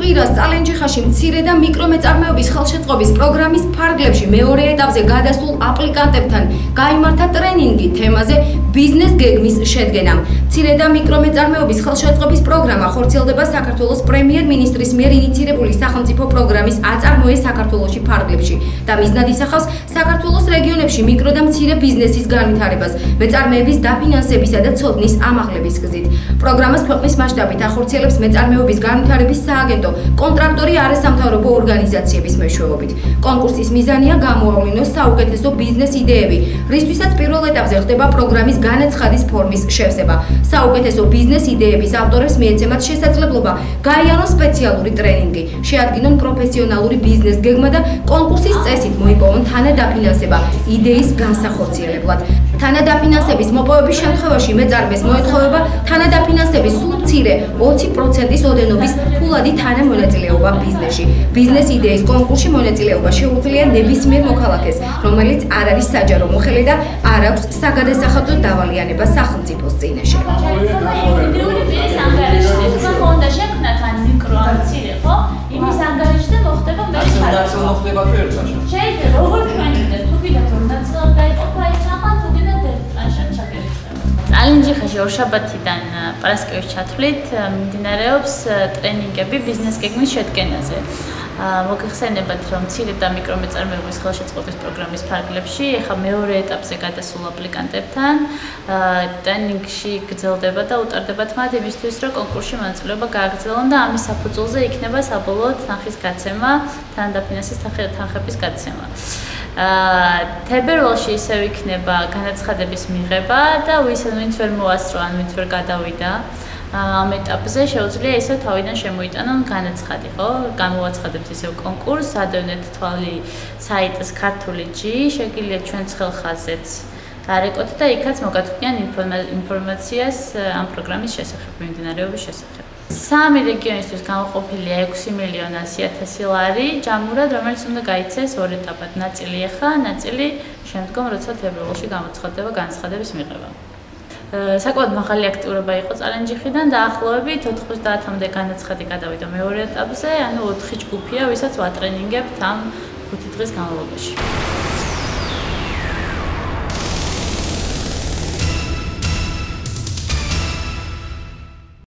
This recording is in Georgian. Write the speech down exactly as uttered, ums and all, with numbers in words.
მკვირას წალენჯიხაში მცირე და მიკრომეწარმეობის ხელშეწყობის პროგრამის ფარგლებში მეორე ეტაპზე გადასულ აპლიკანტებთან გაიმართა ტრენინგი თემაზე ბიზნეს გეგმის შედგენა. მცირე და მიკრომეწარმეობის ხელშეწყობის პროგრამა ხორციელდება საქართველოს პრემიერ-მინისტრის მიერ ინიცირებული სახელმწიფო პროგრამის აწარმოე საქართველოში ფარგლებში და მიზნად ისახავს საქართველოს რეგიონებში მიკრო და მცირე ბიზნესის განვითარებას, მეწარმეების დაფინანსებისა და ცოდნის ამაღლების გზით. პროგრამას ქვეყნის მასშტაბით ახორციელებს მეწარმეობის განვითარების სააგენტო კონტრაქტორი არასამთავრობო ორგანიზაციების მეშვეობით. კონკურსის მიზანია გამოავლინოს საუკეთესო ბიზნეს იდეები, რისთვისაც პირველ ეტაპზე ხდება პროგრამის განაცხადის ფორმის შევსება. საუკეთესო ბიზნეს იდეების ავტორებს მიეცემათ შესაძლებლობა გაიარონ სპეციალური ტრენინგი, შეადგინონ პროფესიონალური ბიზნეს გეგმა და კონკურსის წესით მოიპოვონ თანადაფინანსება იდეის განსახორციელებლად. თანადაფინანსების მოპოვების შემთხვევაში მეწარმეს მოეთხოვება თანადაფინანსების სულ მცირე ოცი პროცენტის ოდენობის ფულადი თანამონაწილეობა ბიზნესში. ბიზნეს იდეის კონკურსში მონაწილეობა შეუძლია ნებისმიერ მოქალაქეს, რომელიც არ არის საჯარო მოხელე და არ აქვს საგადასახადო დავალიანება სახელმწიფოს წინაშე. იმის ანგარიშზე მოხდება მე ნაციონალ მოხდება თუ ერთმანეთში. შეიძლება როგორ თქვენით თუ გიდათ რომ ნაციონალ დაიყოფა ის ახალ თუ გიდათ ერთმანეთში ჩაგერიცხება. წალენჯიხაში ორშაბათიდან პარასკევის ჩათვლით მიმდინარეობს ტრენინგები ბიზნეს გეგმის შედგენაზე. მოგეხსენებათ რომ მცირე და მიკრომეწარმეობის ხელშეწყობის პროგრამის ფარგლებში ეხლა მეორე ეტაპზე გადასულ აპლიკანტებთან ტრენინგში გრძელდება და უტარდებათ მათ იმისთვის რომ კონკურსში მონაწილეობა გააგრძელონ და ამის საფუძველზე იქნება საბოლოოდ თანხის გაცემა, თანადაფინანსის თანხების გაცემა. თებერვალში ისევ იქნება განაცხადების მიღება და ვინც ვერ მოასწრო ან ვინც ვერ გადავიდა ამ ეტაპზე შეუძლია ისევ თავიდან შემოიტანონ განაცხადი, ხო? გამოვაცხადებთ ისევ კონკურსს, ადევნეთ თვალი საიტის ქართული ჯი, შეგიძლია ჩვენს ხელხაზეც გარეკოთ და იქაც მოგაწვდიან ინფორმაციას ამ პროგრამის შესახებ, მიმდინარეობის შესახებ. სამი რეგიონისთვის გამოყოფილია ექვსი მილიონი ასი ათასი ლარი ჯამურად, რომელიც უნდა გაიცეს ორ ეტაპად. ნაწილი ახლა, ნაწილი შემდგომ, როცა თებერვალში გამოცხადდება განაცხადების მიღება. საკმაოდ მაღალი აქტიურობა იყო წალენჯიხიდან და ახლოვებით ოთხმოცდაათამდე განაცხადი გადავიდა მეორე ეტაპზე, ანუ ოთხი ჯგუფია, ვისაც ვატრენინგებთ ამ ხუთი დღის განმავლობაში.